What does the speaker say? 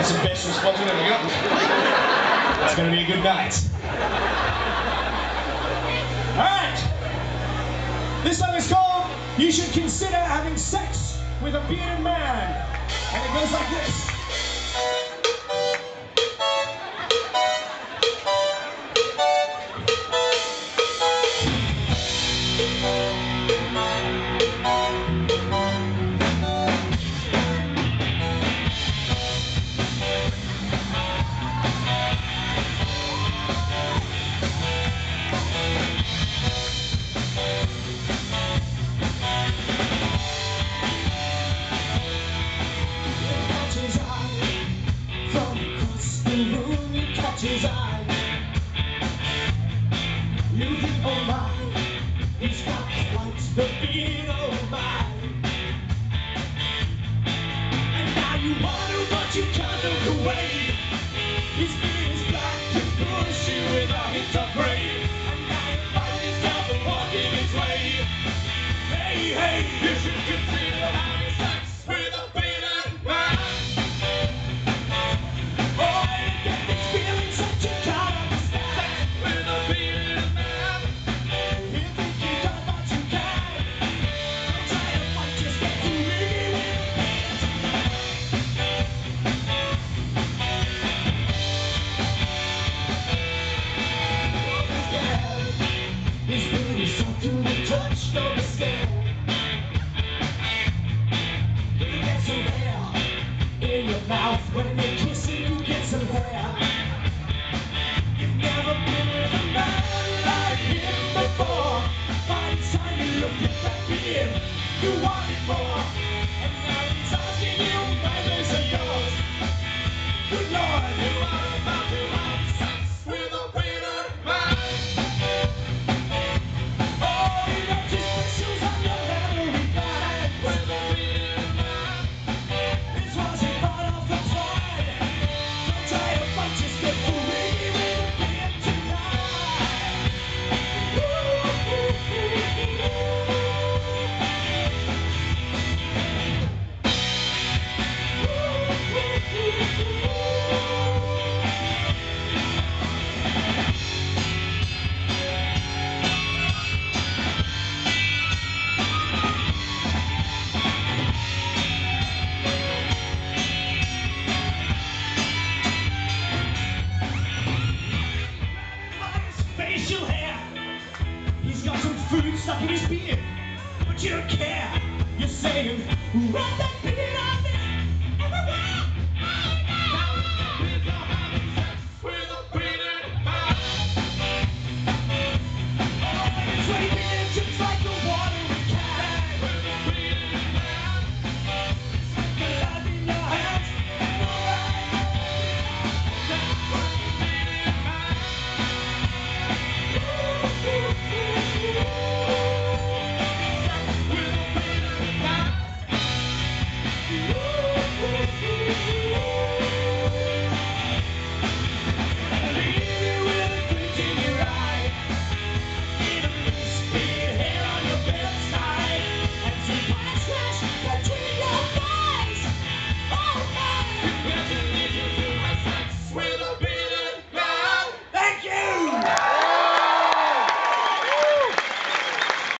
That's the best response we've ever got. It's going to be a good night. Alright. This song is called You Should Consider Having Sex with a Bearded Man. And it goes like this. His eye. You think, oh my, he's got quite the beard, oh my. And now you wonder what you can't look away. His beard is black and bushy with a hint of gray. And now you find yourself walking his way. Hey, hey, you should consider having sex with a bearded man. Don't be scared. You get some hair in your mouth when you're kissing. You get some hair. You've never been with a man like him before. By the time you look at that beard, you want it more. And now he's asking you, my days are yours. Good Lord, you are about to have sex with a bearded man. Facial hair. He's got some food stuck in his beard.